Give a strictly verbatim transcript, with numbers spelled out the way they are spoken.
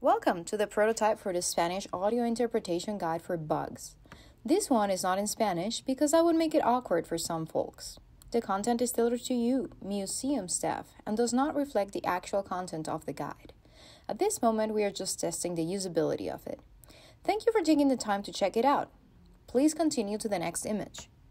Welcome to the prototype for the Spanish audio interpretation guide for bugs. This one is not in Spanish because that would make it awkward for some folks. The content is tailored to you, museum staff, and does not reflect the actual content of the guide. At this moment, we are just testing the usability of it. Thank you for taking the time to check it out. Please continue to the next image.